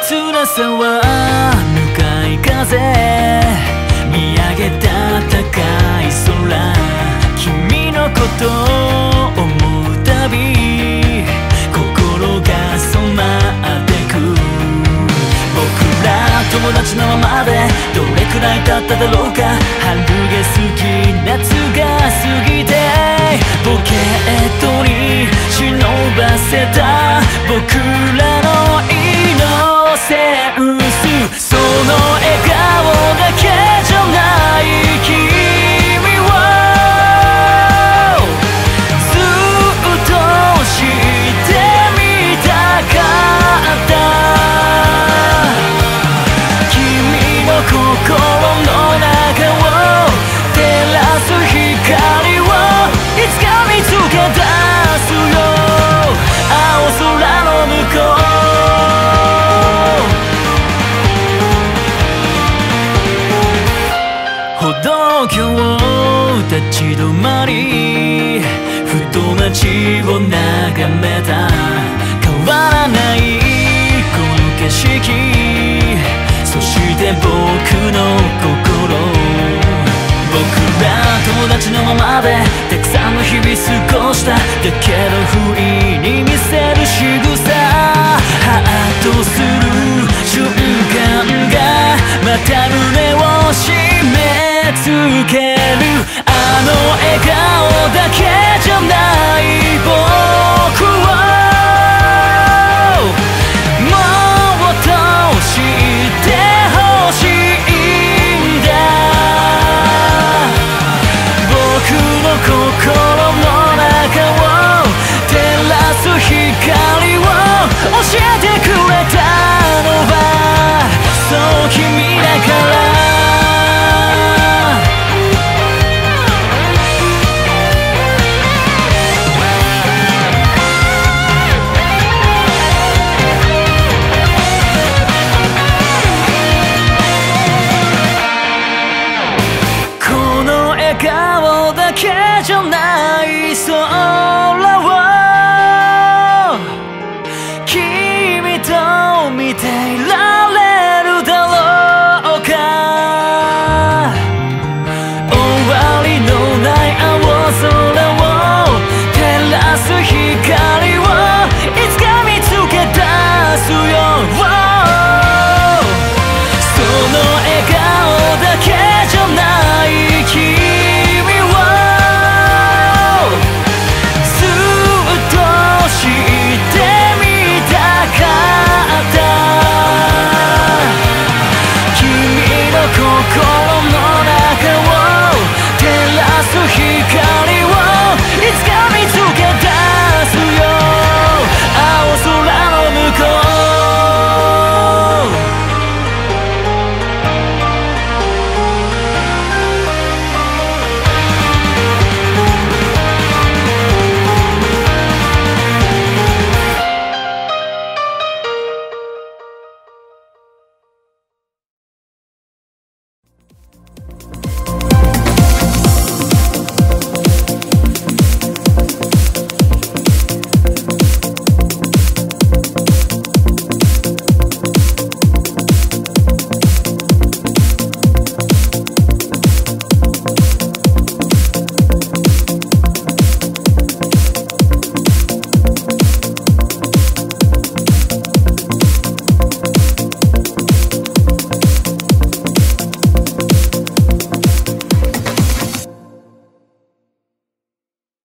切なさは向かい風、見上げた高い空、君のことを思うたび心が染まってく。僕ら友達のままでどれくらい経っただろうか。春が過ぎ夏が過ぎてポケットに忍ばせた僕らのイノセンス、その笑顔だけじゃない君をずっと知ってみたかった。君の心の中を照らす光をいつか見つけ出すよ、青空の向こう。歩道橋立ち止まりふと街を眺めた。変わらないこの景色、そして僕の心。僕ら友達のままでたくさんの日々過ごした。だけど不意に見せる仕草、ハッとする瞬間がまた胸を締め付ける。あの笑顔だけじゃない僕をもっと知ってほしいんだ。僕の心の中を照らす光を教えてくれたのはそう君だから。この笑顔だけじゃない、そう